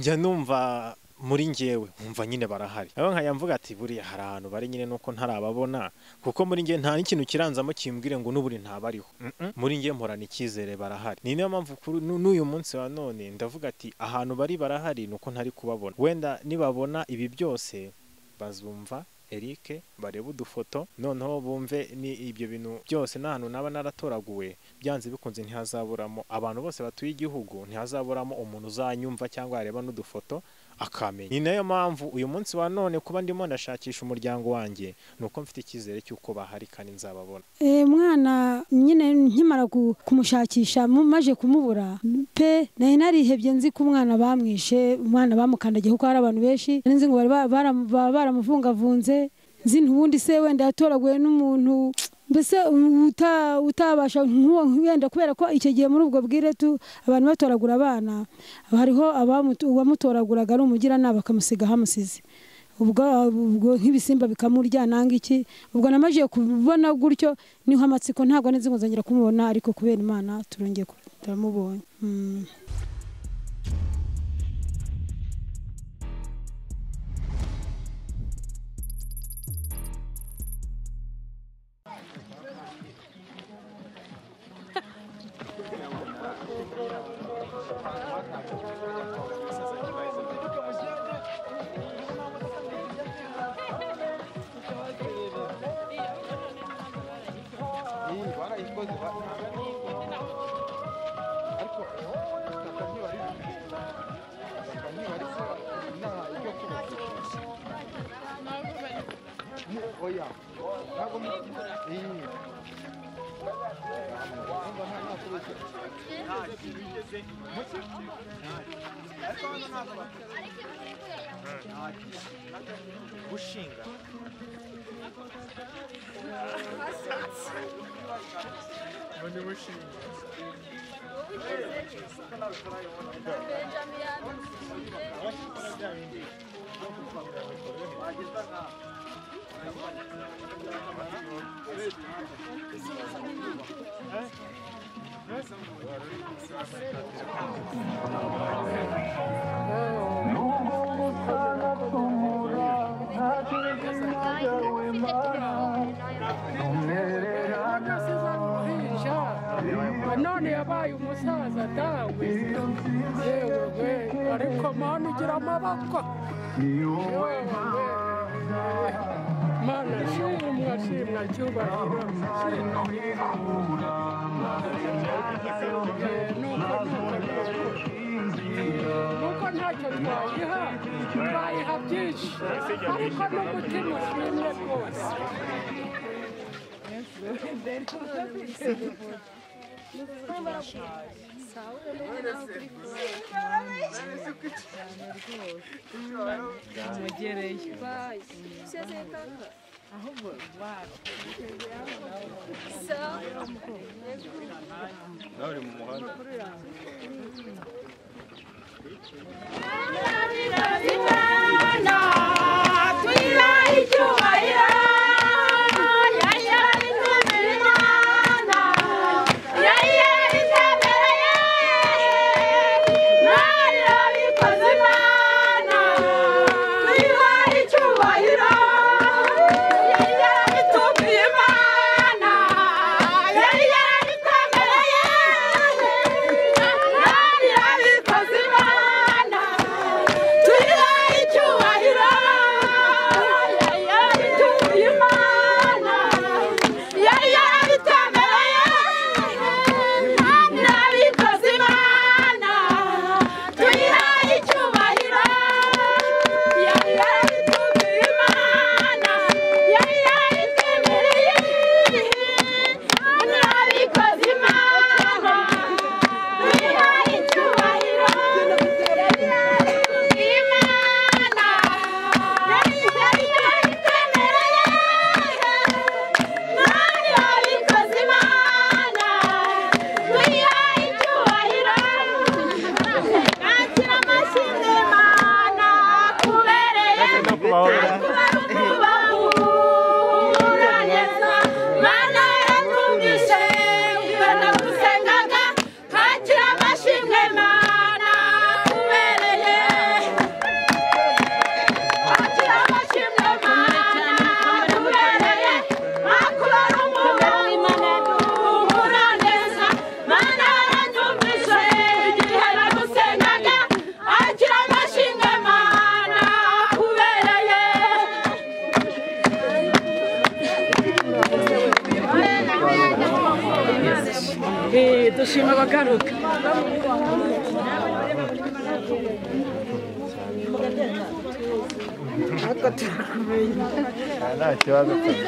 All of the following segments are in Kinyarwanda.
njya numva muri njyewe nkumva nyine barahari abo nkayamvuga ati buriya hari ahantu bari nyine nuko ntarababona kuko muri njye nta n'ikintu kiranzamo kimbwire ngo n'uburi ntabariho muri njye mporana icyizere barahari ni niyo mpamvu n'uyu munsi wa none ndavuga ati ahantu bari barahari nuko ntari kubabona wenda nibabona ibi byose bazumva Eric bareba udufoto noneho bumve ni ibyo bintu byose n'ahantu naba naratoraguwe byanze bikunze ntihazaburamo abantu bose batuye igihugu ntihazaburamo umuntu uzanyumva cyangwa areba n'udufoto akamenya ni nayo mpamvu uyu munsi wa none kuba ndimo ndashakisha umuryango wanjye nuko mfite icyizere cy'uko bahari kandi nzababona mwana nyine nkimara kumushakisha maje kumubura pe nayo narihebye nzi ko umwana bamwishe umwana bamukandagiye kuko hari abantu benshi nzi ngo baramuvungavunze nzi ntubundi se wenda yatoraguye n'umuntu mbese utabasha wenda kubera ko icyo gihe muri ubwo bwire abantu batoragura abana hariho abamutoraguraga ari umugiranama bakamusiga hamusize ubwo nk'ibisimba bikamurya nanga iki ubwo namaje kubona gutyo niho amatsiko ntabwo nzi ngo nzongera kumubona ariko kubera Imana turongeye turamubonye gushinga none yabaye umusaza dawe yewe ariko mana ugira amaboko mana shimwa cyubahiro nuko ntacyo twayiha byinshi ariko n'umutima ushimye rwose Twitter dushima abagaruka natwe turakumenya nta kibazo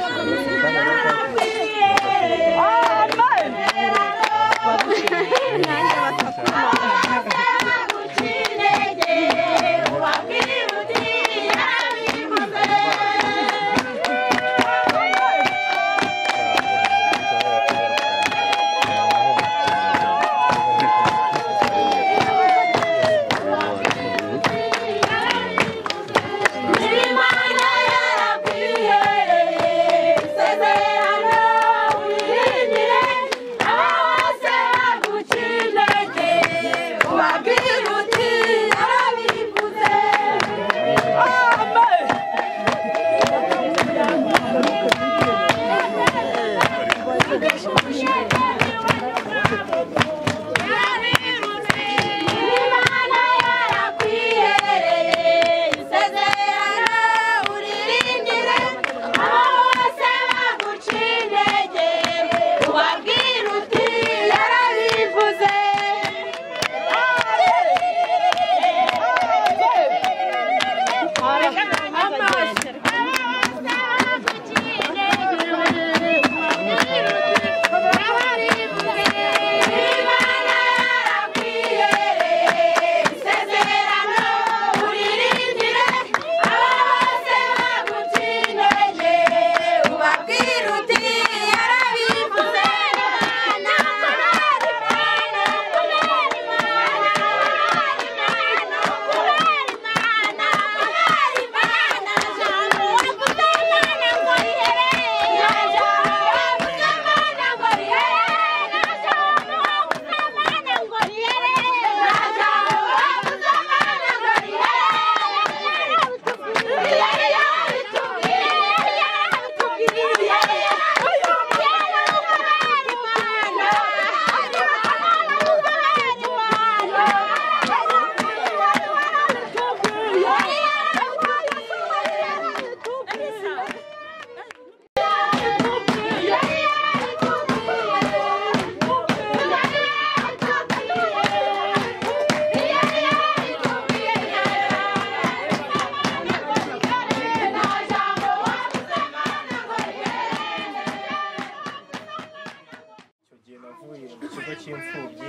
cy'imfubyi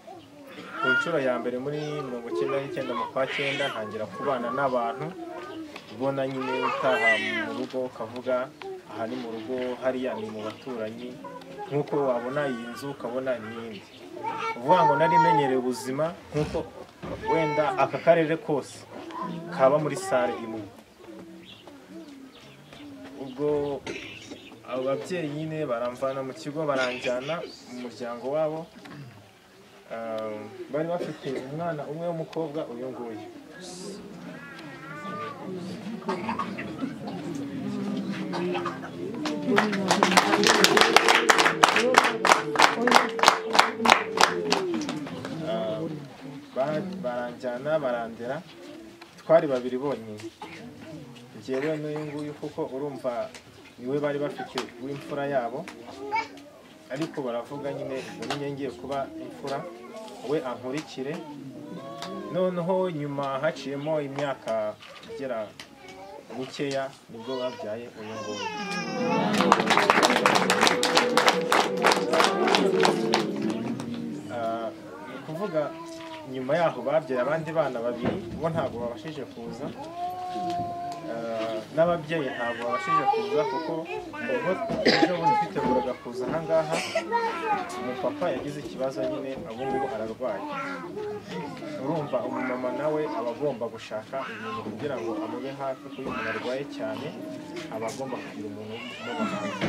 ku nshuro ya mbere muri 1999 mu kwa 9 ntangira kubana n'abantu ubona nyine utaha mu rugo ukavuga aha ni mu rugo hariya ni mu baturanyi nk'uko wabona iyi nzu ukabona n'iyindi uvuga ngo nari menyereye ubuzima nk'uko wenda aka karere kose kaba muri sare imwe ubwo abo babyeyi nyine baramvana mu kigo baranjyana mu muryango wabo bari bafite umwana umwe w'umukobwa uyu nguyu baranjyana barandera twari babiri bonyine njyewe n'uyu nguyu kuko urumva niwe bari bafite w'imfura yabo ariko baravuga nyine ubu ngiye kuba imfura we ankurikire noneho nyuma haciyemo imyaka igera mukeya nibwo babyaye uyu nguyu kuvuga nyuma yaho babyaye abandi bana babiri bo ntabwo babashije kuza n'ababyeyi ntabwo babashije kuza kuko ejo bundi twiteguraga kuza aha ngaha umupapa yagize ikibazo nyine ubu ngubu ararwaye urumva umumama nawe aba agomba gushaka ibintu kugira ngo amube hafi kuko iyo umuntu arwaye cyane aba agomba kugira umuntu umuba hafi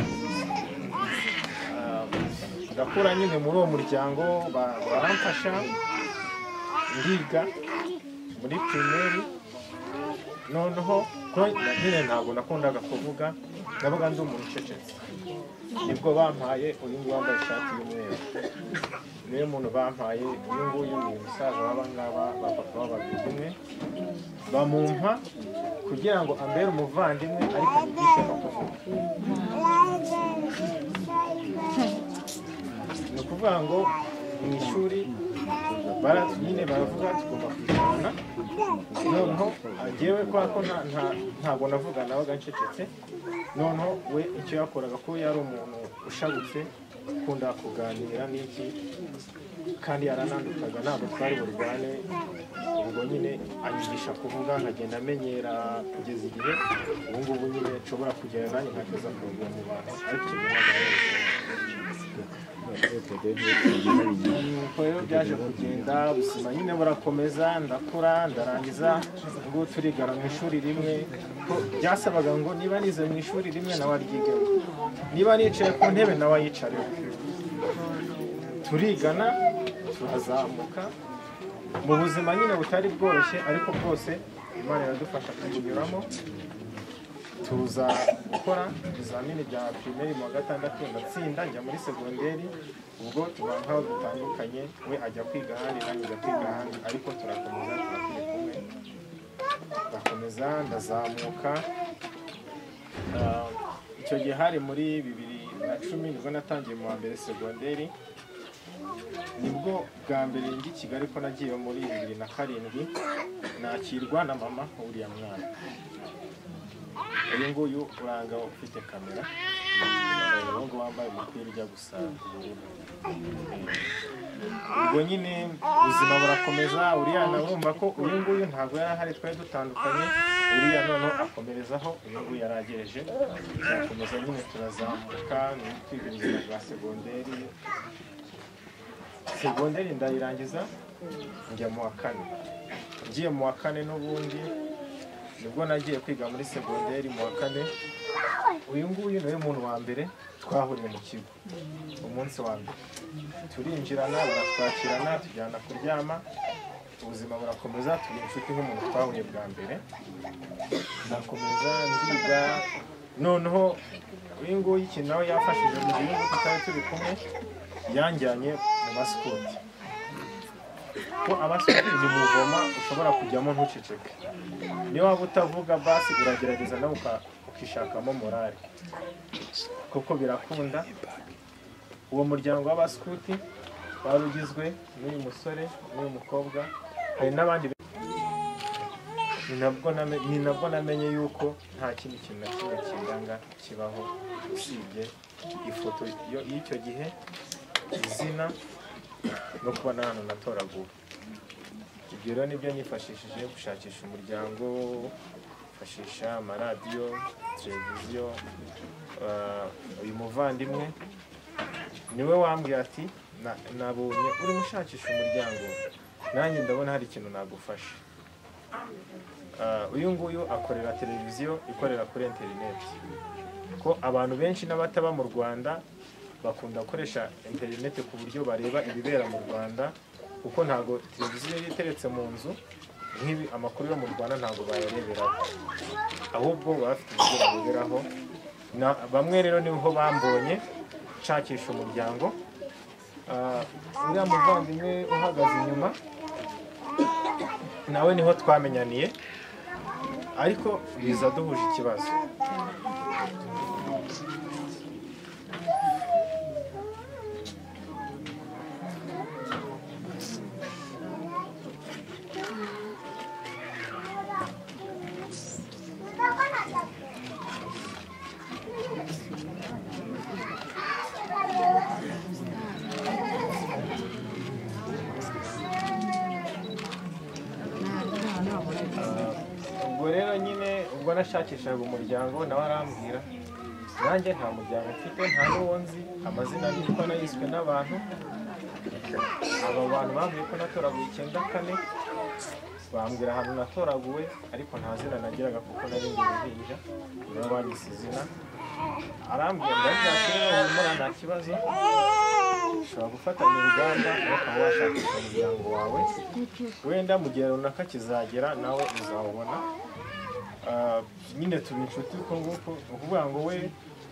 ndakura nyine muri uwo muryango baramfasha ndiga muri primaire noneho ko nyine ntabwo nakundaga kuvuga nabaga ndi umuntu ucecetse nibwo bampaye uyu nguyu wambaye ishati y'umweru niwe muntu bampaye uyu nguyu ni umusaza w'abangaba ba papa w'ababyeyi bamumpa kugira ngo ambere umuvandimwe ariko yigishe no kuvuga ni ukuvuga ngo mu ishuri nyine baravuga tugomba kwicarana noneho njyewe kwa ko ntabwo navuga nabaga ncecetse noneho we icyo yakoraga ko yari umuntu ushabutse ukunda kuganira n'iki kandi yaranandukaga ntabwo twari burwane ubwo nyine anyigisha kuvuga nkagenda amenyera kugeza igihe ubu ngubu nyine nshobora kugera nanjye nkageza kuvuga mu bantu ariko icyo gihe nuko rero byaje kugenda ubuzima nyine burakomeza ndakura ndarangiza ubwo turigana mu ishuri rimwe ko byasabaga ngo niba nize mu ishuri rimwe nawe aryigemo niba nicaye ku ntebe nawe ayicareho turigana turazamuka mu buzima nyine butari bworoshye ariko bwose Imana iradufasha kubunyuramo tuza gukora ibizamini bya primaire mu wa gatandatu ndatsinda njya muri segonderi ubwo tuba nk'aho dutandukanye we ajya kwiga ahandi nanjye njya kwiga ahandi ariko turakomeza turaturi kumwe turakomeza ndazamuka icyo gihe hari muri 2010 nibwo natangiye mu wa mbere segonderi nibwo bwa mbere njye i Kigali ko nagiye muri 2007 nakirwa na mama uriya mwana uyu nguyu uranga ufite kamera uyu nguyu wambaye umupira ujya gusa ubururu ubwo nyine ubuzima burakomeza uriya urumva ko uyu nguyu ntabwo yari ahari twari dutandukanye uriya noneho akomerezaho uyu nguyu yaragereje turakomeza nyine turazamuka twiga ubuzima bwa segonderi ndayirangiza njya mu wa kane ngiye mu wa kane n'ubundi nibwo nagiye kwiga muri segonderi mu wa kane uyu nguyu niwe muntu wa mbere twahuriye mu kigo umunsi wa mbere turinjirana baratwakirana tujyana kuryama ubuzima burakomeza turi inshuti nk'umuntu twahuye bwa mbere ndakomeza ndiga noneho uyu nguyu ikintu nawe yafashije mu gihugu tutari turi kumwe yanjyanye mu masikuti ko abasikuti ni muvoma ushobora kujyamo ntuceceke niyo waba utavuga basi uragerageza nawe ukishakamo morale kuko birakunda uwo muryango w'abasikuti wari ugizwe n'uyu musore n'uyu mukobwa hari n'abandi ni nabwo namenye yuko nta kindi kintu na kimwe kinganga kibaho usibye ifoto y'icyo gihe izina no kubona hano natoraguwe ibyo rero nibyo nifashishije gushakisha umuryango fashisha amaradiyo televiziyo uyu muvandimwe niwe wambwiye ati nabonye uri mushakisha umuryango nanjye ndabona hari ikintu nagufasha uyu nguyu akorera televiziyo ikorera kuri interineti ko abantu benshi n'abataba mu Rwanda bakunda gukoresha interineti ku buryo bareba ibibera mu Rwanda kuko ntago televiziyo iteretse mu nzu nk'ibi amakuru yo mu Rwanda ntago bayareberaho ahubwo bafite ibyo bareberaho bamwe rero niho bambonye nshakisha umuryango uriya muvandimwe uhagaze inyuma nawe niho twamenyaniye ariko biza duhuje ikibazo ubwo nashakishaga umuryango nawe arambwira nanjye nta muryango mfite nta n'uwo nzi amazina nitwa nayiswe n'abantu aba bantu bambwiye ko natoraguye 9 bambwira ahantu natoraguwe ariko nta zina nagiraga kuko nari ndi uruhinja nibo banyise izina arambwira ndabyakira muri nta kibazo ushobora gufatanya uruganda ukaba washakisha umuryango wawe wenda mu gihe runaka kizagera nawe uzawubona nyine tuba inshuti uko nguko ukuvuga ngo we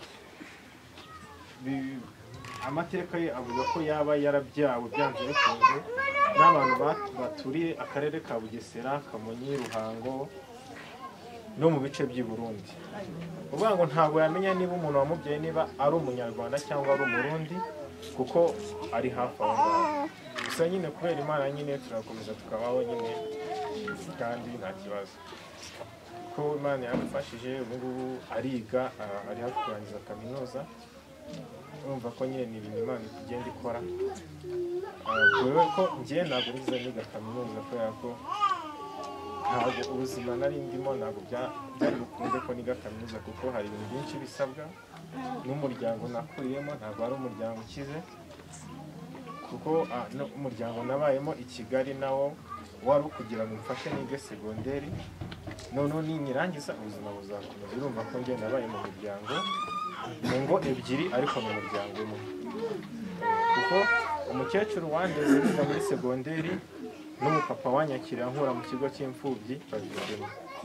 amateka ye avuga ko yaba yarabyawe byanze bikunze n'abantu baturiye akarere ka Bugesera Kamonyi Ruhango no mu bice by'i Burundi uvuga ngo ntabwo yamenya niba umuntu wamubyaye niba ari umunyarwanda cyangwa ari umurundi kuko ari hafi aho ngaho gusa nyine kubera Imana nyine turakomeza tukabaho nyine kandi nta kibazo ko Imana yamufashije ubu ngubu ariga ari hafi kurangiza kaminuza urumva ko nyine ni ibintu Imana igenda ikora kubera ko njye ntabwo nize niga kaminuza kubera ko ntabwo ubuzima nari ndimo ntabwo byari bukunze ko niga kaminuza kuko hari ibintu byinshi bisabwa n'umuryango nakuriyemo ntabwo ari umuryango ukize kuko umuryango nabayemo i Kigali nawo wari ukugira ngo mfashe nige segonderi noneho ninyirangiza ubuzima buzakomeza urumva ko njye nabaye mu miryango mu ngo ebyiri ariko mu muryango umwe kuko umukecuru wandeze niga muri segonderi n'umupapa wanyakira nkura mu kigo cy'imfubyi babigemo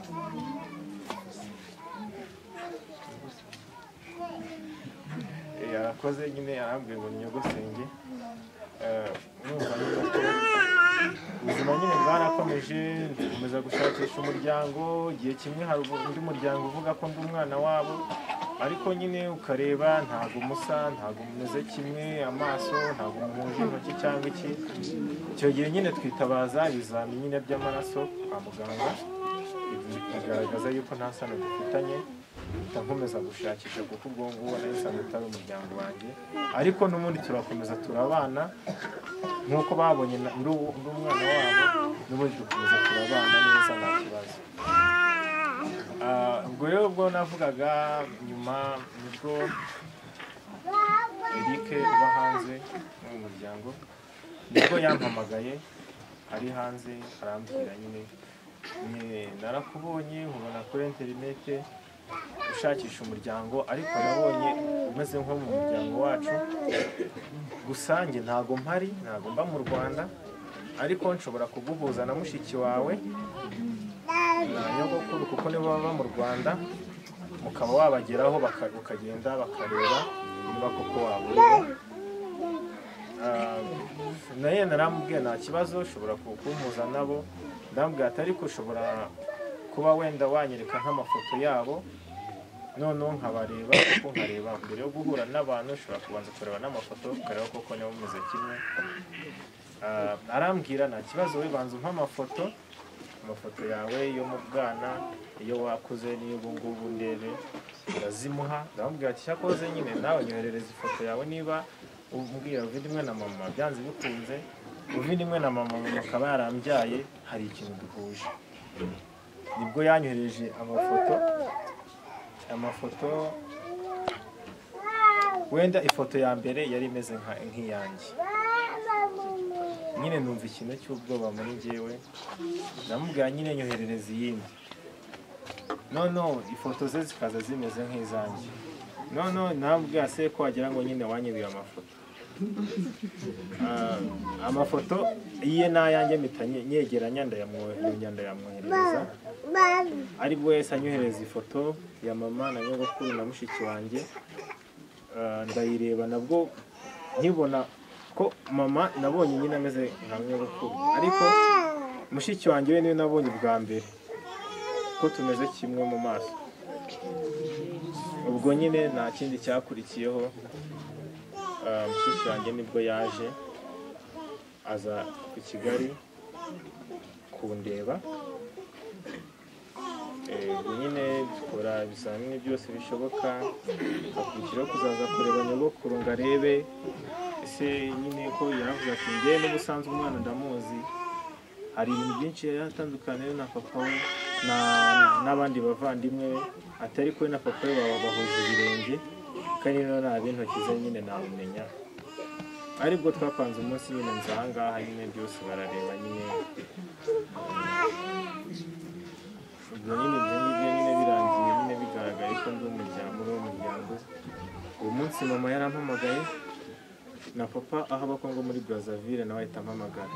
yarakoze nyine arambwiye ngo nyogosenge urumva nyine ko ubuzima nyine bwarakomeje nkomeza gushakisha umuryango igihe kimwe hari undi muryango uvuga ko ndi umwana wabo ariko nyine ukareba ntabwo musa ntabwo mumeze kimwe amaso ntabwo muhuje intoki cyangwa iki icyo gihe nyine twitabaza ibizami nyine by'amaraso kwa muganga bigaragaza yuko nta sano dufitanye nkomeza gushakisha kuko ubwo ngubu nari nsanzwe utari umuryango wanjye ariko n'ubundi turakomeza turabana nk'uko babonye ndi umwana wabo n'ubundi dukomeza turabana neza nta kibazo ubwo rero ubwo navugaga nyuma nibwo Eric uba hanze mu muryango nibwo yampamagaye ari hanze arambwira nyine narakubonye nkubona kuri interinete ushakisha umuryango ariko nabonye umeze nko mu muryango wacu gusa njye ntago mpari ntago mba mu Rwanda ariko nshobora kuguhuza na mushiki wawe na nyogokuru kuko nibo baba mu Rwanda mukaba wabageraho ukagenda bakareba niba koko waburiwe naye naramubwiye nta kibazo ushobora kumpuza nabo ndambwira ati ariko ushobora kuba wenda wanyereka nk'amafoto yabo noneho nkabareba kuko nkareba mbere yo guhura n'abantu ushobora kubanza kureba n'amafoto ukareba koko niba bumeze kimwe arambwira nta kibazo we banza umpa amafoto yawe yo mu bwana iyo wakuze n'iyo ubu ngubu ndebe urazimuha ndamubwira ati cyakoze nyine nawe nyoherereza ifoto yawe niba umbwira uvindimwe na mama byanze bikunze uvindimwe na mama akaba yarambyaye hari ikintu duhuje nibwo yanyohereje amafoto wenda ifoto ya mbere yari imeze nk'iyanjye nyine numva ikintu cy'ubwoba muri njyewe ndamubwira nyine nyoherereza iyindi noneho ifoto ze zikaza zimeze nk'izanjye noneho ndamubwira se ko wagira ngo nyine wanyibiye amafoto iye n'ayanjye mpita nyegeranya ndayamwoherereza ari bwo wese anyohereza ifoto ya mama na nyogokuru na mushiki wanjye ndayireba nabwo nkibona ko mama nabonye nyine ameze nka nyogokuru ariko mushiki wanjye we niwe nabonye bwa mbere ko tumeze kimwe mu maso ubwo nyine nta kindi cyakurikiyeho mushiki wanjye nibwo yaje aza ku Kigali kundeba nyine dukora ibizamini byose bishoboka akurikiraho kuzaza kureba nyogokuru ngo arebe ese nyine ko yaravuze ati njyewe n'ubusanzwe umwana ndamuzi hari ibintu byinshi yari atandukanye na papa we n'abandi bavandimwe be atari ko na papa we baba bahuje ibirenge kandi rero nta bintoki ze nyine namumenya aribwo twapanze umunsi nyine nza ahangaha nyine byose barareba nyine ubwo nyine ibyo ngibyo nyine birangiye nyine bigaragaye ko ndi umuryango uwo munsi mama yarampamagaye na papa aho abakongo muri Brazzaville nawe ahita ampamagara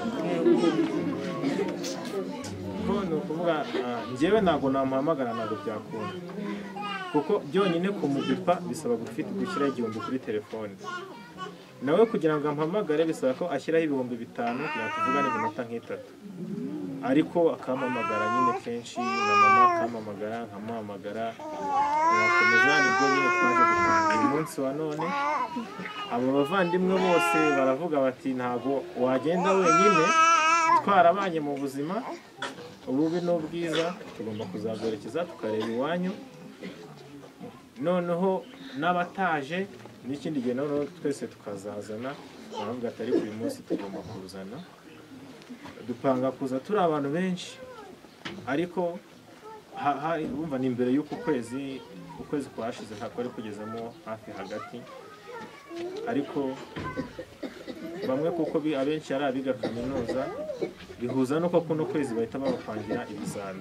ni ukuvuga njyewe ntabwo namuhamagara ntabwo byakunda kuko byonyine kumubipa bisaba gushyiraho 1000 kuri telefone nawe kugira ngo ampamagare bisaba ko ashyiraho 5000 kugira ngo tuvugane iminota nk'itatu ariko akampamagara nyine kenshi na mama akampamagara nkamuhamagara birakomeza nibwo nyine twaje gutanga uyu munsi wa none abo bavandimwe bose baravuga bati ntago wagenda wenyine, twarabanye mu buzima ububi n'ubwiza, tugomba kuzaguherekeza tukareba iwanyu. Noneho n'abataje n'ikindi gihe noneho twese tukazazana, baravuga ati ariko uyu munsi tugomba kuzana, dupanga kuza turi abantu benshi, ariko bumva ni imbere y'uko ukwezi kwashize ntabwo ari kugezemo hafi hagati, ariko bamwe kuko abenshi ari abiga kaminuza bihuza nuko kuno kwezi bahita babapangira ibizami.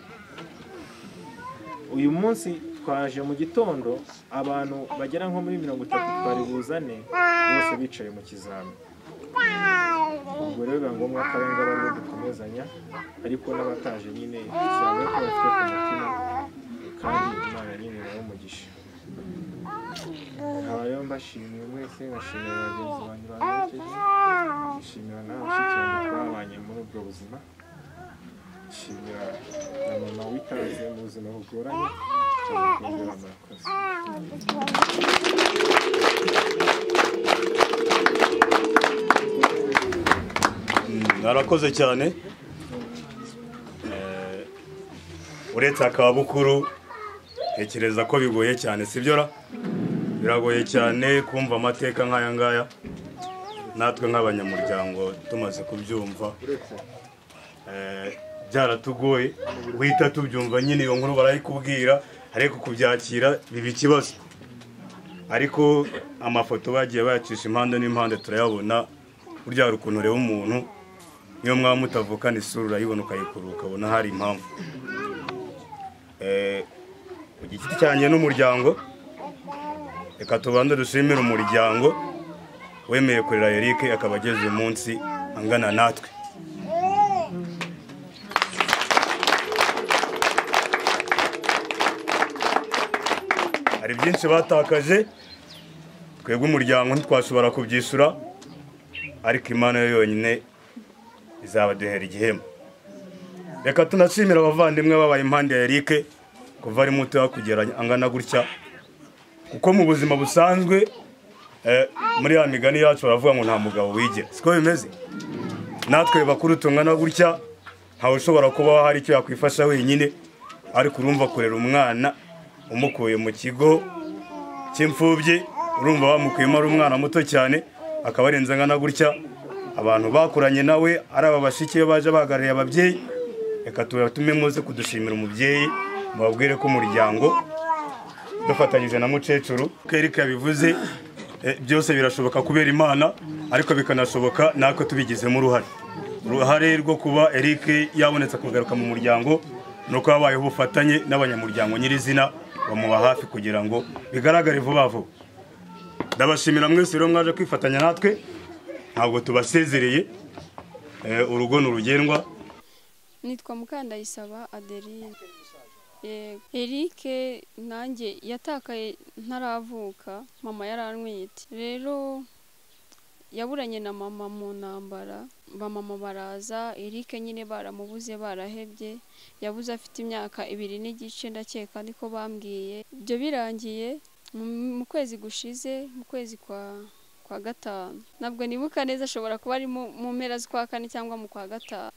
Uyu munsi twaje mu gitondo abantu bagera nko muri 30 twari buzane bose bicaye mu kizami. Ubwo rero biba ngombwa ko abenga bari dukomezanya, ariko n'abataje nyine cyane ko bafite ku mutima kandi Imana nyine nayo umugisha. Rero mbashimiye mwese, bashimira abagenzi banjye baherekeje, bashimira n'abashiki banjye twabanye muri ubwo buzima, bashimira na mama witanze mu buzima bugoranye, kongera murakoze. Narakoze cyane. Uretse akabukuru ntekereza ko bigoye cyane, sibyo ra? Biragoye cyane kumva amateka nk'aya ngaya, natwe nk'abanyamuryango tumaze kubyumva byaratugoye guhita tubyumva. Nyine iyo nkuru barayikubwira ariko kubyakira biba ikibazo, ariko amafoto bagiye bayacisha impande n'impande turayabona. Burya hari ukuntu ureba umuntu niyo mwaba mutavukana isura urayibona ukayikurura ukabona hari impamvu. Ku giti cyanjye n'umuryango, reka tubanze dushimire umuryango wemeye kurera Eric akaba ageze uyu munsi angana natwe. Hari byinshi batakaje, twebwe umuryango ntitwashobora kubyishyura, ariko Imana yo yonyine izabaduhera igihembo. Reka tunashimira abavandimwe babaye impande ya Eric kuva ari muto kugera angana gutya, kuko mu buzima busanzwe muri ya migani yacu baravuga ngo nta mugabo wigera, siko bimeze. Natwe bakuru tungana gutya ntawe ushobora kuba hari icyo yakwifasha wenyine, ariko urumva kurera umwana umukuye mu kigo cy'imfubyi, urumva bamukuyemo ari umwana muto cyane akaba arenze angana gutya. Abantu bakuranye nawe ari aba bashiki baje bahagarariye ababyeyi, reka tubatume muze kudushimira umubyeyi, mubabwire ko umuryango dufatanyije na mukecuru Eric yabivuze, byose birashoboka kubera Imana, ariko bikanashoboka natwe tubigizemo uruhare rwo kuba Eric yabonetse kugaruka mu muryango, nuko habayeho ubufatanye n'abanyamuryango nyirizina bamuba hafi kugira ngo bigaragare vuba vuba. Ndabashimira mwese rero mwaje kwifatanya natwe, ntabwo tubasezereye, urugo n'urugendwa. Nitwa Mukandayisaba Adeline. Eric nanjye yatakaye ntaravuka, mama yarantwite. Rero yaburanye na mama mu ntambara, bamama baraza, Eric nyine baramubuze barahebye, yabuze afite imyaka 2 n'igice ndakeka niko bambwiye. Ibyo birangiye mu kwezi gushize, mu kwezi kwa gatanu, nabwo nibuka neza, ashobora kuba ari mu mpera z'ukwa 4 cyangwa mu kwa gatanu,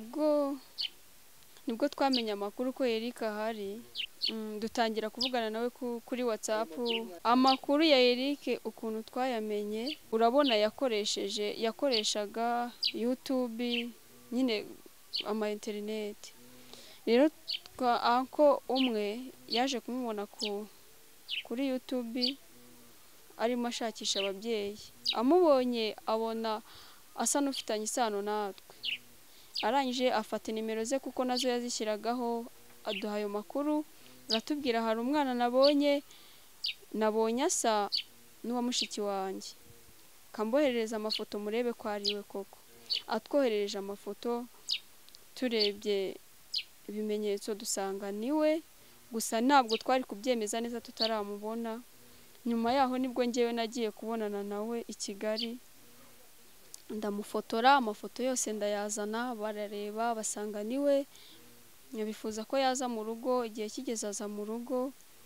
nibwo twamenye amakuru ko Eric ahari. Dutangira kuvugana nawe kuri WhatsApp. Amakuru ya Eric ukuntu twayamenye, urabona yakoreshaga YouTube, nyine ama internet. Rero ako umwe yaje kumubona kuri YouTube arimo ashakisha ababyeyi, amubonye abona asa n'ufitanye isano natwe, arangije afata nimero ze kuko nazo yazishyiragaho, aduha ayo makuru, aratubwira hari umwana nabonye asa n'uwa mushiki wanjye, kamboherereza amafoto murebe ko ariwe koko. Atwoherereje amafoto, turebye ibimenyetso dusanga niwe, gusa ntabwo twari kubyemeza neza tutaramubona. Nyuma yaho nibwo ngewe nagiye kubonana nawe i Kigali, ndamufotora, amafoto yose ndayazana, barareba basanga niwe. Nyabifuza ko yaza mu rugo, igihe kigeze aza mu rugo,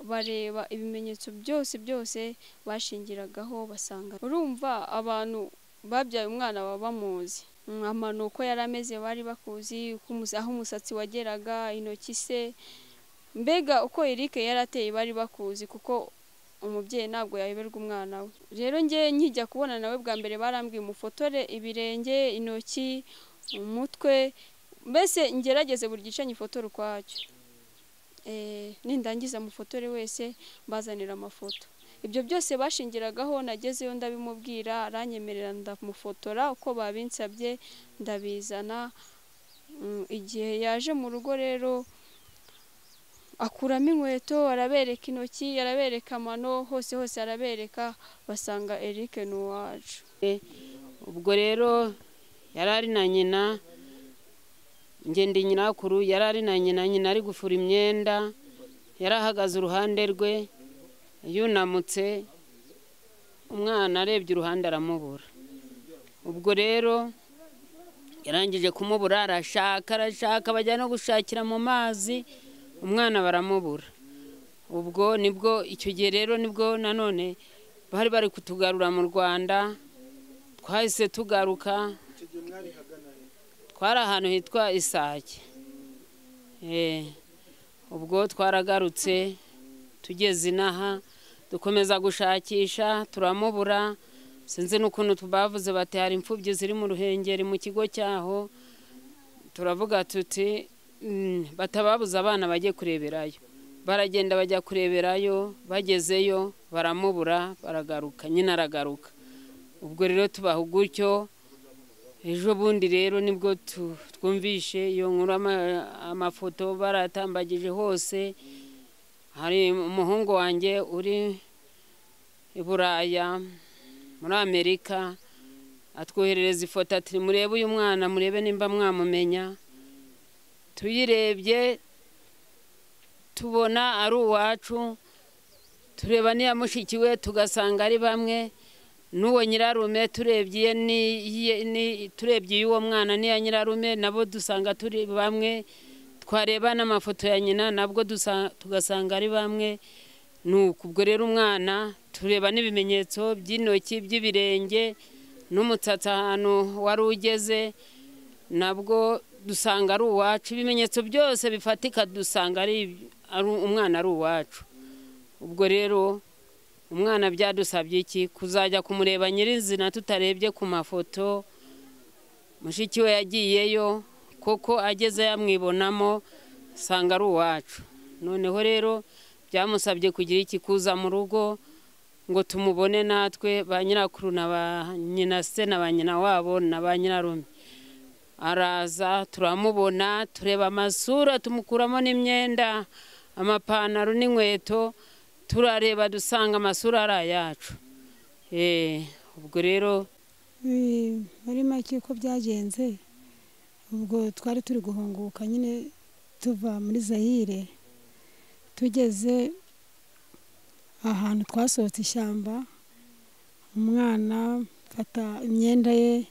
bareba ibimenyetso byose bashingiragaho basanga. Urumva abantu babyaye umwana baba bamuzi, amano uko yari ameze bari bakuzi, aho umusatsi wageraga, intoki se, mbega uko Eric yarateye bari bakuzi, kuko umubyeyi ntabwo yayoberwa umwana we. Rero njye nkijya kubona nawe bwa mbere barambwiye umufotore ibirenge, intoki, umutwe, mbese ngerageze buri gice nyifotore ukwacyo. Nindangiza mufotore wese mbazanira amafoto. Ibyo byose bashingiragaho, nagezeyo ndabimubwira, aranyemerera ndamufotora uko babinsabye, ndabizana. Igihe yaje mu rugo rero akuramo inkweto, arabereka intoki, arabereka amano, hose arabereka, basanga Eric ni uwacu. Ubwo rero yarari na nyina, njye ndi nyirakuru, yarari na nyina ari gufura imyenda, yarahagaze uruhande rwe, yunamutse, umwana arebye uruhande aramubura. Ubwo rero yarangije kumubura, arashaka, bajya no gushakira mu mazi, umwana baramubura. Ubwo nibwo icyo gihe rero nibwo nanone bari kutugarura mu Rwanda, twahise tugaruka. Twari ahantu hitwa Isake. Ubwo twaragarutse, tugeze inaha dukomeza gushakisha, turamubura. Sinzi n'ukuntu bavuze bati hari imfubyi ziri mu Ruhengeri mu kigo cyaho. Turavuga tuti batababuza abana bajye kureberayo. Baragenda bajya kureberayo, bagezeyo baramubura, baragaruka, nyina aragaruka. Ubwo rero tubaho gutyo. Ejo bundi rero nibwo twumvishe iyo nkuru, amafoto baratambagije hose. Hari umuhungu wanjye uri i Buraya muri Amerika, atwoherereza ifoto ati murebe uyu mwana, murebe nimba mwamumenya. Tuyirebye tubona ari uwacu, tureba niya mushiki we tugasanga ari bamwe, n'uwo nyirarume turebye uwo mwana niya nyirarume nabo dusanga turi bamwe. Twareba n'amafoto ya nyina nabwo tugasanga ari bamwe. Nuko ubwo rero umwana tureba n'ibimenyetso by'intoki, by'ibirenge, n'umutsatsi ahantu wari ugeze, nabwo dusanga ari uwacu. Ibimenyetso byose bifatika dusanga ari umwana ari uwacu. Ubwo rero umwana byadusabye iki? Kuzajya kumureba nyirizina tutarebye ku mafoto. Mushiki we yagiyeyo, koko ageze yamwibonamo, sanga ari uwacu. Noneho rero byamusabye kugira iki? Kuza mu rugo ngo tumubone natwe, ba nyirakuru na ba nyina se na ba nyina wabo na ba nyirarume. Araza turamubona, tureba amasura, tumukuramo n'imyenda, amapantaro n'inkweto, turareba dusanga amasura ari ayacu. Ubwo rero muri make uko byagenze, ubwo twari turi guhunguka nyine tuva muri Zaire, tugeze ahantu twasohotse ishyamba, umwana fata imyenda ye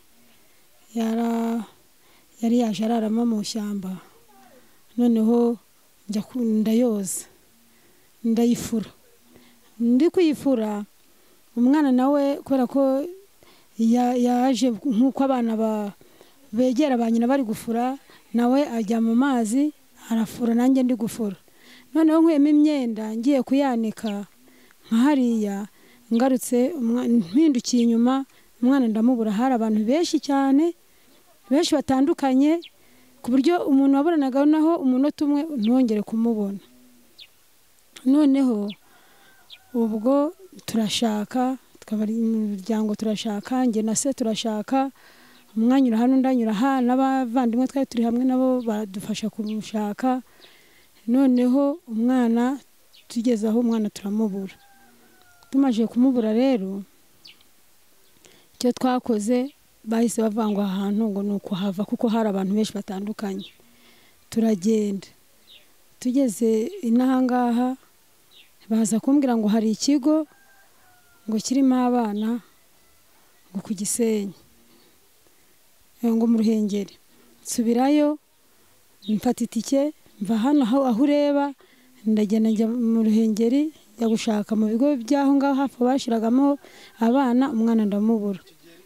yari yaje araramo mu shyamba. Noneho njya ndayoza, ndayifura. Ndi kuyifura, umwana nawe kubera ko yaje nk'uko abana begera ba nyina bari gufura, nawe ajya mu mazi arafura, nanjye ndi gufura. Noneho nkuyemo imyenda ngiye kuyanika nka hariya, ngarutse mpindukiye inyuma, umwana ndamubura. Hari abantu benshi cyane, benshi batandukanye, ku buryo umuntu waboranaga naho umunota umwe ntongere kumubona. Noneho ubwo turashaka, twabari umuryango turashaka, njye na se turashaka, umwanyura hano ndanyura ha, n'abavandimwe twari turi hamwe nabo badufasha kumushaka. Noneho umwana tugeze aho umwana turamubura. Tumaje kumubura rero, icyo twakoze bahise bavangwa ahantu ngo nuko hava, kuko hari abantu benshi batandukanye. Turagenda, tugeze inahangaha baza kumbwira ngo hari ikigo ngo kirimo abana ngo ku Gisenyi, ngo mu Ruhengeri. Nsubirayo mfata itike, mva hano aho ureba ndagenda njya mu Ruhengeri njya gushaka mu bigo by'aho ngaho hafi bashyiragamo abana, umwana ndamubura.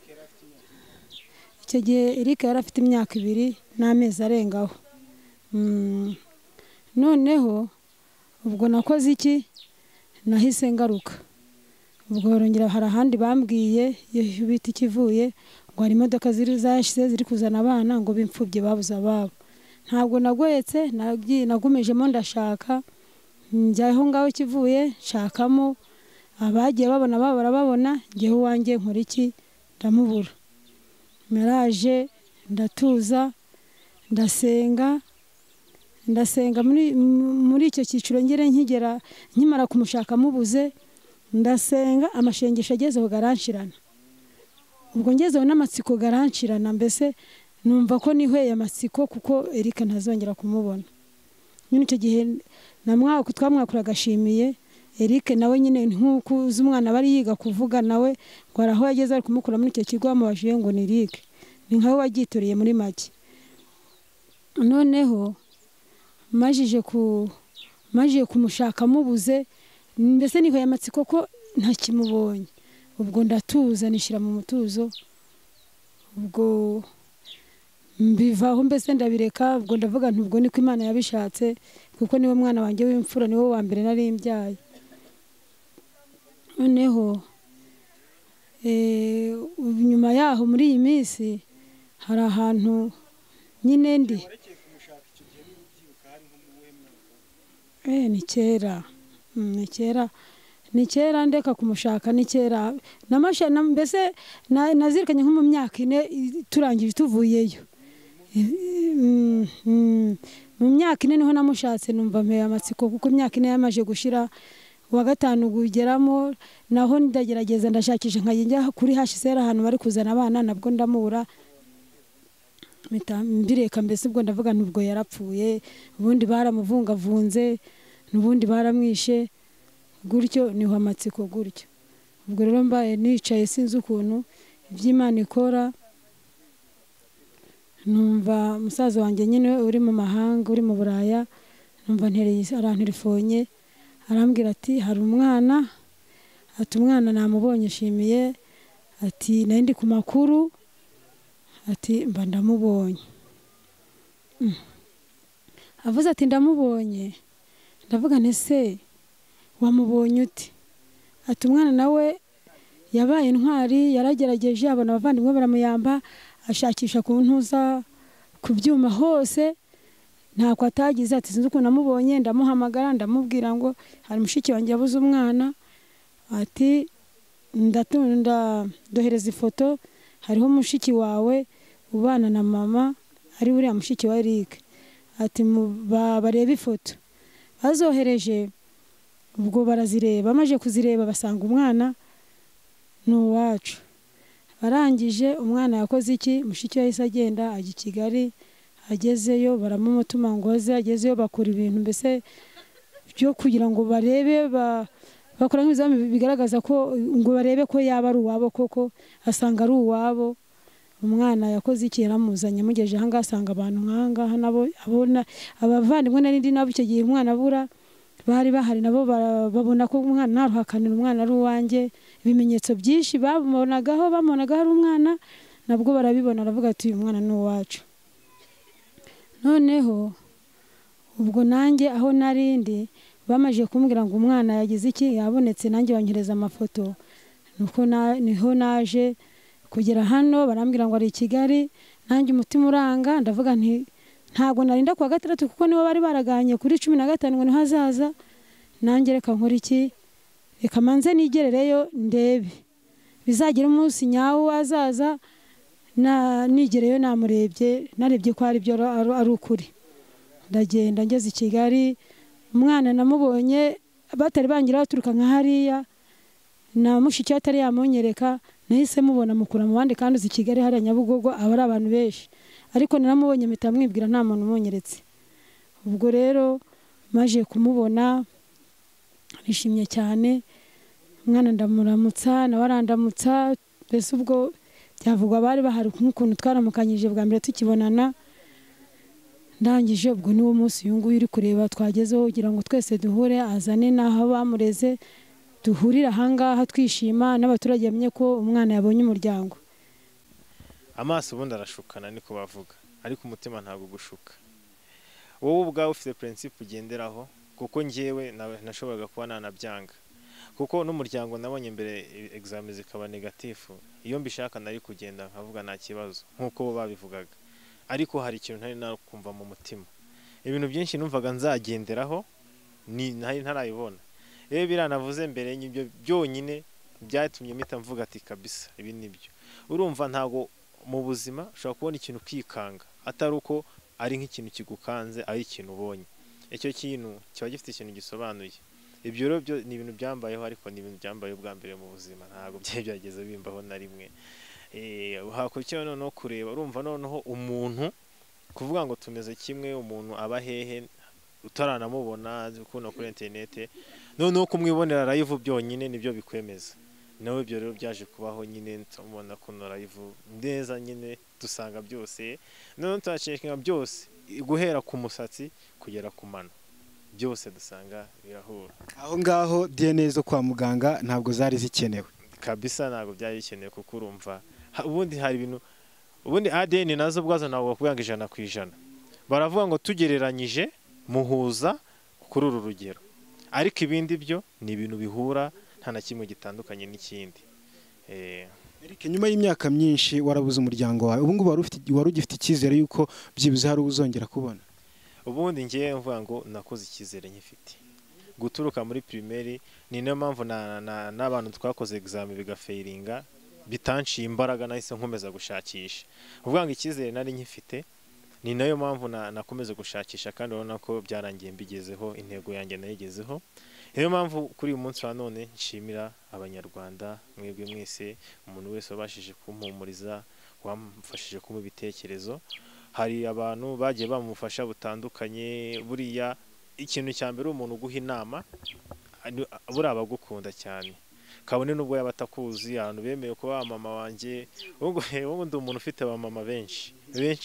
Icyo gihe Eric yari afite imyaka 2 n'amezi arengaho. Noneho ubwo nakoze iki, nahise ngaruka. Ubwo barongera hari ahandi bambwiye iyo bita ikivuye ngo hari imodoka zashize ziri kuzana abana ngo b'imfubyi babuze ababo. Ntabwo nagoyetse, nagumijemo ndashaka, njyaho ngaho kivuye nshakamo abagiye babona barababona, njyewe wanjye nkora iki, ndamubura. Naraje ndatuza ndasenga muri icyo cyiciro nkigera nkimara kumushaka mubuze, ndasenga amashengesho agezeho garanshirana. Ubwo ngezeho n'amatsiko garanshirana, mbese numva ko nihweye amatsiko kuko Eric ntazongera kumubona. Nyine icyo gihe twamwakura agashimiye Eric nawe nyine nk'uko uzi umwana bari yiga kuvuga nawe ngo araho yageze ari kumukura muri icyo kigo amubajije ngo ni Eric, ni nkaho wagitoriye muri make. Noneho majije kumushaka mubuze, mbese nihweye amatsiko ko ntakimubonye. Ubwo ndatuza nishira mu mutuzo, ubwo mbivaho mbese ndabireka. Ubwo ndavuga nti ubwo niko Imana yabishatse kuko niwe mwana wanjye w'imfura, niwe wa mbere nari mbyaye. Noneho nyuma yaho muri iyi minsi hari ahantu nyine ndi ni kera ndeka kumushaka, ni kera mbese nazirikanye nko mu myaka 4 turangije tuvuyeyo. Mu myaka 4 niho namushatse, numva mpeye amatsiko kuko imyaka 4 yamaje gushira, wa 5 gugeramo naho ndagerageza ndashakisha nkajya kuri HCR ahantu bari kuzana abana, nabwo ndamubura. Mbireka mbese ubwo ndavuga nubwo yarapfuye, ubundi baramuvungavunze, n'ubundi baramwishe, gutyo niho amatsiko gutyo. Ubwo rero mbaye nicaye sinzi ukuntu iby'Imana ikora. Numva musaza wanjye nyine uri mu mahanga, uri mu Buraya, numva ntereye arantelefone arambwira ati hari umwana, ati umwana namubonye shimiye, ati nari ndi ku makuru, ati mba ndamubonye. Avuze ati ndamubonye, ndavuga nti se wamubonye uti? Ati umwana nawe yabaye intwari, yaragerageje abona abavandimwe baramuyamba, ashakisha ku ntuza ku byuma hose, ntako atagize. Ati sinzi ukuntu namubonye, ndamuhamagara ndamubwira ngo hari mushiki wanjye yabuze umwana, ati dohereza ifoto, hariho mushiki wawe ubana na mama ari uriya mushiki wa Eric, ati bareba ifoto. Bazohereje, ubwo barazireba, bamaje kuzireba basanga umwana ni uwacu. Barangije umwana yakoze iki, mushiki we yahise agenda ajya i Kigali, agezeyo baramumutuma ngo aze, agezeyo bakora ibintu mbese byo kugira ngo barebe, bakora nk'ibizami bigaragaza ko ngo barebe ko yaba ari uwabo koko, asanga ari uwabo. Umwana yakoze iki, yaramuzanye amugejeje aha ngaha, asanga abantu nk'ahangaha nabo abona abavandimwe n'indi nabo icyo gihe umwana abura bari bahari, nabo babona ko umwana ntaruhakanira umwana ari uwanjye. Ibimenyetso byinshi bamubonagaho ari umwana, nabwo barabibona, aravuga ati uyu mwana ni uwacu. Noneho ubwo nanjye aho narindi bamaje kumbwira ngo umwana yagize iki, yabonetse, nanjye banyohereza amafoto. Nuko niho naje kugera hano, barambwira ngo ari i Kigali, nanjye umutima uranga, ndavuga nti ntabwo narinda kwa 6 kuko nibo bari baraganye kuri 15 ngo niho hazaza. Nanjye reka nkora iki, reka manze nigerereyo ndebe, bizagira umunsi nyawo azaza nigereyo namurebye, narebye ko ari byo ari ukuri. Ndagenda ngeze i Kigali, umwana namubonye batari bangira baturuka nka hariya, na mushiki atari yamunyereka, nahise mubona mukura mu bandi, kandi uzi Kigali hari Nyabugogo aba ari abantu benshi, ariko naramubonye mpita mwibwira nta muntu umunyeretse. Ubwo rero maje kumubona nishimye cyane, umwana ndamuramutsa nawe arandamutsa, mbese ubwo byavugwa bari bahari nk'ukuntu twaramukanyije bwa mbere tukibonana. ndangije ubwo niwo munsi uyu nguyu uri kureba twagezeho kugira ngo twese duhure azane n'aho bamureze duhurire ahangaha twishima n'abaturage bamenye ko umwana yabonye umuryango. Amaso ubundi arashukana niko bavuga, ariko umutima ntabwo gushuka. Wowe ubwawe ufite principe ugenderaho, kuko njyewe nashoboraga kuba nanabyanga, kuko n'umuryango nabonye mbere examen zikaba negatifu, iyo mbishaka nari kugenda nkavuga nta kibazo nkuko bo babivugaga, ariko hari ikintu ntari nakumva mu mutima. Ibintu byinshi numvaga nzagenderaho ntari ntarayibona. Rero biranavuze mbere y'ibyo byonyine byatumye mpita mvuga ati kabisa ibi nibyo. Urumva ntago mu buzima ushobora kubona ikintu kwikanga atari uko ari nk'ikintu kigukanze ari ikintu ubonye. Icyo kintu kiba gifite ikintu gisobanuye. Ibyo rero byo ni ibintu byambayeho, ariko ni ibintu byambayeho bwa mbere mu buzima, ntago byageze bimbaho na rimwe. Hakurikiraho noneho kureba, urumva noneho umuntu kuvuga ngo tumeze kimwe, umuntu aba hehe utaranamubona ukuna kuri internet, noneho kumwibonera live byonyine nibyo bikwemeza. Nawe ibyo rero byaje kubaho nyine tumubona kuno live neza nyine dusanga byose, noneho twacekinga byose guhera ku musatsi kugera ku mano, byose dusanga birahura. Aho ngaho DNA zo kwa muganga ntabwo zari zikenewe kabisa, ntabwo byari bikenewe kuko urumva ubundi hari ibintu, ubundi ADN nazo bwazo ntabwo bakubwanga 100%, baravuga ngo tugereranyije muhuza kuri uru rugero, ariko ibindi byo ni ibintu bihura nta na kimwe gitandukanye n'ikindi. Eric, nyuma y'imyaka myinshi warabuze umuryango wawe, ubu ngubu wari ugifite icyizere yuko byibuze hari uzongera kubona? Ubundi ngiye mvuga ngo nakoze icyizere nkifite guturuka muri primaire, ni nayo mpamvu n'abantu twakoze examen bigafailinga bitanciye imbaraga, nahise nkomeza gushakisha, uvuga ngo icyizere nari nkifite, ni nayo mpamvu nakomeza gushakisha, kandi urabona ko byarangiye mbigezeho, intego yanjye nayigezeho. Niyo mpamvu kuri uyu munsi wa none nshimira abanyarwanda, mwebwe mwese, umuntu wese wabashije kumpumuriza, wamfashije kumpa ibitekerezo. Hari abantu bagiye bamufasha butandukanye, buriya ikintu cya mbere umuntu uguha inama buri abagukunda cyane, kabone nubwo yaba atakuzi. Abantu bemeye kuba mama wanjye, ubu ndi umuntu ufite ba mama benshi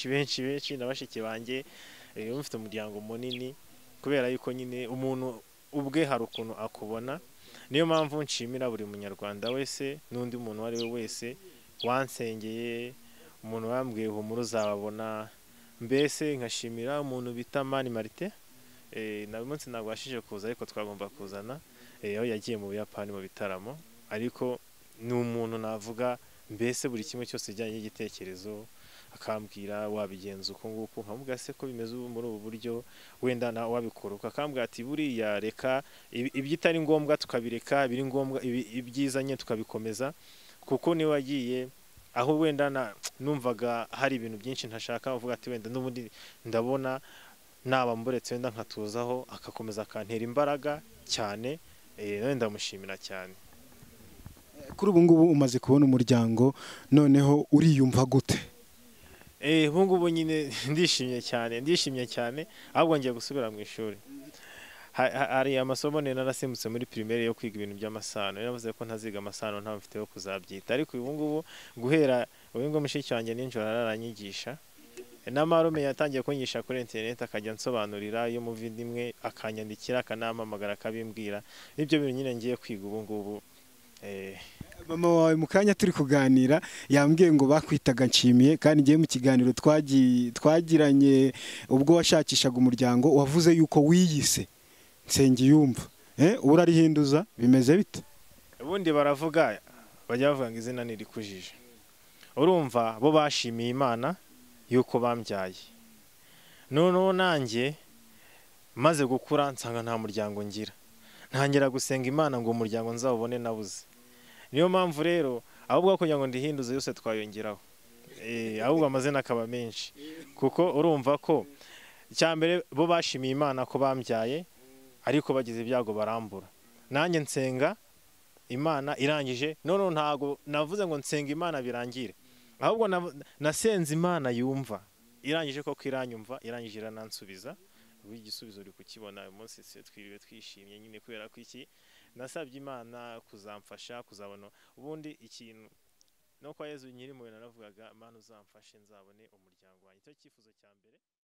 na bashiki banjye, mfite umuryango munini, kubera yuko nyine umuntu ubwe hari ukuntu akubona. Niyo mpamvu nshimira buri munyarwanda wese n'undi muntu wari we wese wansengeye, umuntu wambwiye humura uzababona, mbese nkashimira umuntu bita Mani Marite, na munsi nagwashije kuza ariko twagomba kuzana, aho yagiye mu Buyapani mu bitaramo, ariko ni umuntu navuga mbese buri kimwe cyose kijyanye n'igitekerezo akambwira wabigenza uko nguko, nkamubwira se ko bimeze muri ubu buryo, wenda na wabikora, akambwira ati buriya reka ibyitari ngombwa tukabireka, biri ngombwa ibyizanye tukabikomeza, kuko ni wagiye aho wenda numvaga hari ibintu byinshi ntashaka, uvuga ati wenda n'ubundi ndabona naba mburetse wenda nkatuzaho, akakomeza akantera imbaraga cyane, nawe ndamushimira cyane. Kuri ubu ngubu umaze kubona umuryango, noneho uriyumva gute? Ubu ngubu nyine ndishimye cyane, ahubwo ngiye gusubira mu ishuri. Hari amasomo narasimbutse muri primaire yo kwiga ibintu by'amasano, navuze ko ntaziga amasano nta mfite yo kuzabyita, ariko ubu ngubu guhera ubu ngo mushiki wanjye ninjoro araranyigisha, n'amarume yatangiye kunyigisha kuri internet, akajya nsobanurira, iyo muvindimwe akanyandikira, akanamamagara, akabimbwira. Nibyo bintu nyine ngiye kwiga ubu ngubu. Mama wawe mu kanya turi kuganira yambwiye ngo bakwitaga Nshimiye, kandi ngiye mu kiganiro twagiranye ubwo washakishaga umuryango, wavuze yuko wiyise Nsengiyumva. Ubu urarihinduza, bimeze bite? Ubundi baravuga, bajya bavuga ngo izina ntirikujije. Urumva bo bashimiye Imana yuko bambyaye, noneho nanjye maze gukura nsanga nta muryango ngira, ntangira gusenga Imana ngo umuryango nzawubone nabuze. Niyo mpamvu rero ahubwo kugira ngo ndihinduze yose twayongeraho, ahubwo amazina akaba menshi, kuko urumva ko cyambere bo bashimiye Imana ko bambyaye, ariko bagize ibyago barambura. Nanjye nsenga Imana irangije, none ntago navuze ngo nsenga Imana birangire, ahubwo nasenze Imana yumva, irangije koko iranyumva, irangije iranansubiza. Igisubizo uri kukibona uyu munsi, twiriwe twishimye nyine, kubera ko iki nasabye Imana kuzamfasha kuzabona. Ubundi ikintu no kwa Yezu nyiri mu naravugaga, Imana uzamfashe nzabone umuryango wanjye, cyo cyifuzo cya mbere.